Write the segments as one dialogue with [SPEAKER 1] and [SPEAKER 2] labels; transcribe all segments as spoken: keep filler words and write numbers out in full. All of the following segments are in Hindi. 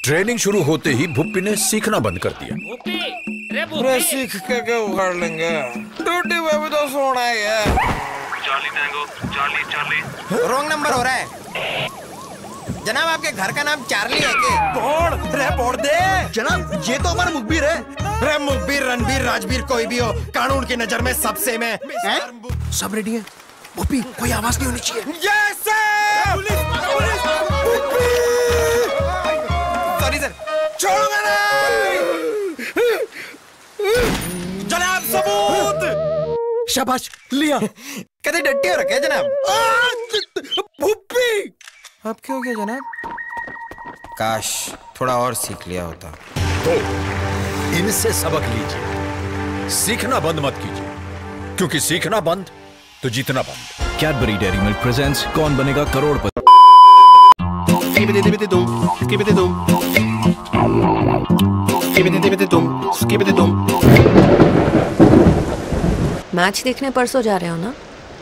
[SPEAKER 1] ट्रेनिंग शुरू होते ही भुप्पी ने सीखना बंद कर दिया।
[SPEAKER 2] भुप्पी, रे भुप्पी।
[SPEAKER 3] सीख के क्या उखाड़ लेंगे? ड्यूटी पे भी तो सोना ही है।
[SPEAKER 4] Charlie tango, Charlie Charlie.
[SPEAKER 3] Wrong number हो रहा है। जनाब आपके घर का नाम चार्ली है क्या? बोर्ड रे बोर्ड दे। जनाब ये तो हमारा मुखबिर है। रे मुखबिर, रणबीर, राजबीर कोई भी हो, कानून की नजर में सब सेम है। सब रेडी है? भुप्पी कोई आवाज नहीं होनी चाहिए। Yes sir. Police police. Sorry sir, छोड़ूंगा नहीं। जनाब सबूत। शाबाश लिया। कदे डट्टी हो रखे जनाब। भुप्पी अब क्या हो गया जनाब? काश थोड़ा और सीख लिया होता।
[SPEAKER 1] तो इनसे सबक लीजिए, सीखना बंद मत कीजिए, क्योंकि सीखना बंद तो जीतना बंद।
[SPEAKER 5] कैडबरी डेयरी मिल्क प्रेजेंट्स कौन बनेगा करोड़पति।
[SPEAKER 6] मैच देखने परसों जा रहे हो ना?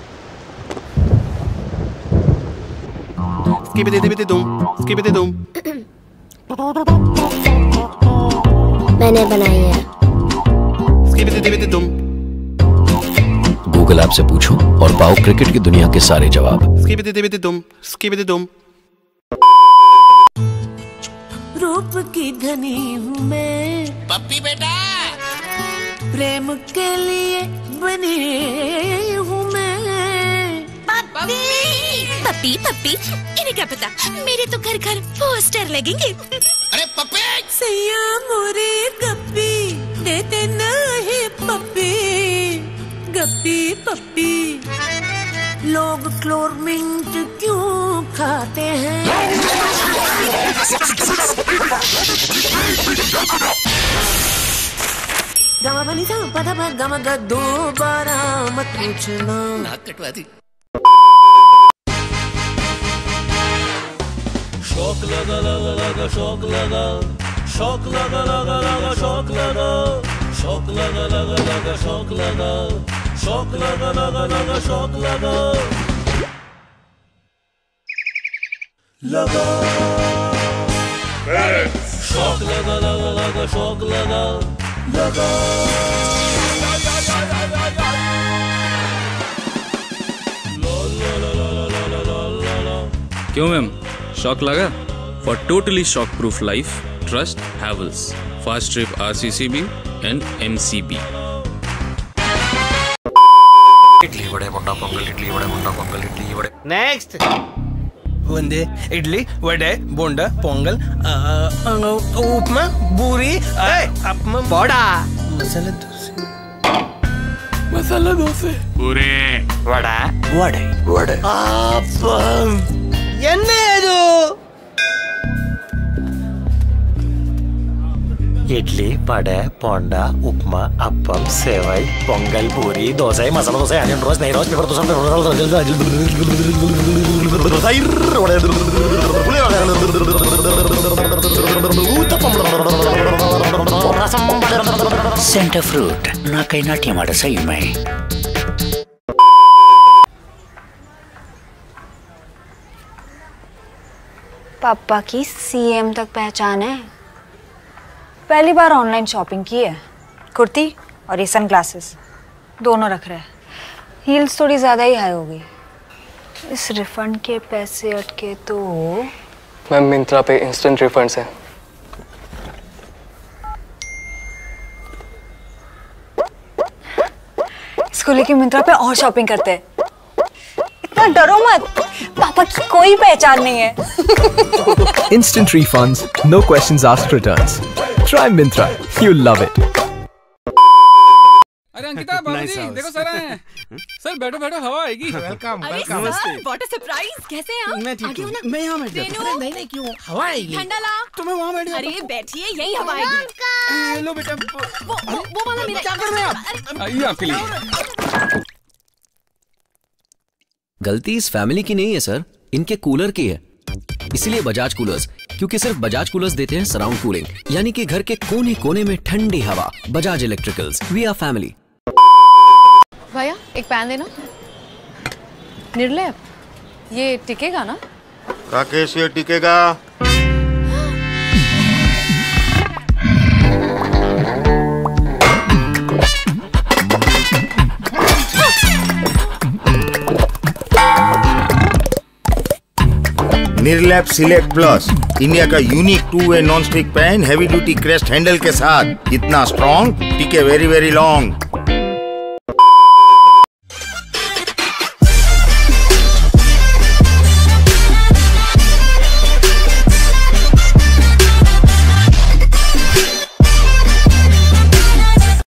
[SPEAKER 7] मैंने बनाई है।
[SPEAKER 5] गूगल ऐप से पूछो और पाओ क्रिकेट की दुनिया के सारे जवाब।
[SPEAKER 8] रूप की धनी हूँ मैं
[SPEAKER 2] पप्पी बेटा,
[SPEAKER 8] प्रेम के लिए बनी हूँ मैं।
[SPEAKER 7] पप्पी पप्पी पप्पी, इन्हें क्या पता, मेरे तो घर घर पोस्टर लगेंगे।
[SPEAKER 2] अरे पप्पी
[SPEAKER 8] सैया मोरे गप्पी देते नहीं पप्पी, गप्पी पप्पी। लोग क्लोरमिंट क्यों खाते हैं? गमा बनी सा पता पर गमा गा दोबारा मत पूछना।
[SPEAKER 2] नाक कटवा दी।
[SPEAKER 9] शौक लगा लगा लगा शौक लगा, शौक लगा लगा लगा शौक लगा, शौक लगा लगा लगा शौक लगा, शौक लगा लगा लगा शौक लगा लगा, शौक लगा लगा लगा शौक लगा लगा।
[SPEAKER 10] क्यों मैम, शॉक लगा? For totally shock proof life trust Havells, fast trip RCCB and MCB.
[SPEAKER 4] Idli वड़े मुंडा पोंगल, इडली वड़े मुंडा पोंगल, इडली वड़े।
[SPEAKER 3] नेक्स्ट वंदे इडली वड़े बोंडा पोंगल उपमा पूरी अपमा वड़ा मसाला डोसे, मसाला डोसे
[SPEAKER 4] पूरी वड़ा
[SPEAKER 3] वड़े वड़े आपम ಎನ್ನೇದು?
[SPEAKER 4] इडली वड़े पोंडा उपमा अप्पम सेवई पोंगल पूरी दोसा मसाला दोसा अनियन रोस्ट नहीं roast paper dosa centre fruit ना कहीं नाट्य मार सही में।
[SPEAKER 6] पापा की सीएम तक पहचान है। पहली बार ऑनलाइन शॉपिंग की है। कुर्ती और ये सनग्लासेस दोनों रख रहे हैं। हील्स थोड़ी ज़्यादा ही हाई हो गई। इस रिफंड के पैसे अटके तो
[SPEAKER 11] मैम मिंत्रा पे इंस्टेंट रिफंड्स है।
[SPEAKER 6] इसको लेके मिंत्रा पे और शॉपिंग करते हैं। इतना डरो मत, पापा की कोई पहचान नहीं है।
[SPEAKER 5] Instant refunds, no questions asked returns. Try Myntra, you'll love it.
[SPEAKER 10] अरे अंकिता बाबूजी देखो सर आए हैं। सर बैठो बैठो, हवा आएगी।
[SPEAKER 3] वेलकम
[SPEAKER 7] अरे
[SPEAKER 3] welcome.
[SPEAKER 7] Sir, what a surprise. कैसे हैं आप?
[SPEAKER 3] मैं ठीक
[SPEAKER 7] आगे हो
[SPEAKER 3] हूँ।
[SPEAKER 7] ना।
[SPEAKER 3] मैं यहाँ बैठ जाता
[SPEAKER 7] रेनू?
[SPEAKER 3] हूँ। नहीं नहीं क्यों, हवा आएगी।
[SPEAKER 7] ठंडा ला।
[SPEAKER 3] तुम्हें वहाँ बैठ जाता
[SPEAKER 7] अरे
[SPEAKER 3] हूँ।
[SPEAKER 7] बैठिए, यही हवा आएगी।
[SPEAKER 3] लो बेटा।
[SPEAKER 7] वो वो वो वाला मेरा।
[SPEAKER 3] क्या कर रहे हैं आप?
[SPEAKER 10] आइए आपके लिए।
[SPEAKER 5] गलती इस फैमिली की नहीं है सर, इनके कूलर की है। इसीलिए बजाज कूलर्स, क्योंकि सिर्फ बजाज कूलर्स देते हैं सराउंड कूलिंग, यानी कि घर के कोने कोने में ठंडी हवा। Bajaj electricals, we are family.
[SPEAKER 6] भैया एक पैन देना। निर्लय, ये टिकेगा ना?
[SPEAKER 12] राकेश ये टिकेगा। निर्लैप सिलेक्ट प्लस, इंडिया का unique two way non stick pan heavy duty crest handle के साथ, इतना स्ट्रॉन्ग, टिके वेरी वेरी लॉन्ग।